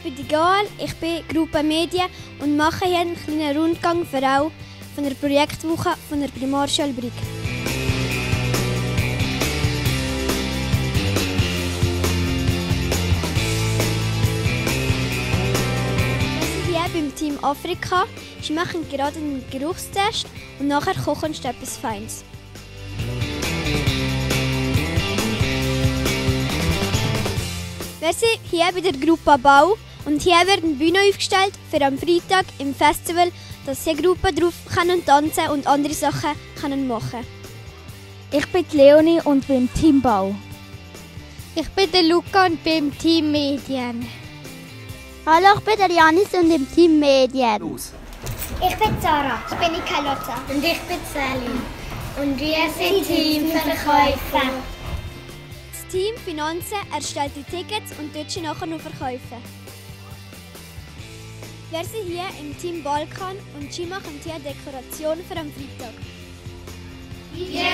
bin die Gaal, ich bin Gruppe Medien und mache hier einen kleinen Rundgang für auch von der Projektwoche von der Primarschule Brig. Wir sind hier beim Team Afrika. Sie machen gerade einen Geruchstest und nachher kochen sie etwas Feines. Wir sind hier bei der Gruppe Bau und hier wird eine Bühne aufgestellt für am Freitag im Festival, dass die Gruppe drauf tanzen und andere Sachen machen können. Ich bin Leonie und bin im Team Bau. Ich bin der Luca und bin im Team Medien. Hallo, ich bin der Janis und im Team Medien. Ich bin Sarah. Ich bin Carlotta. Und ich bin Celine. Und wir sind Team Verkäufer. Das Team Finanzen erstellt die Tickets und tut sie nachher noch verkaufen. Wir sind hier im Team Balkan und sie machen hier Dekoration für am Freitag. Wir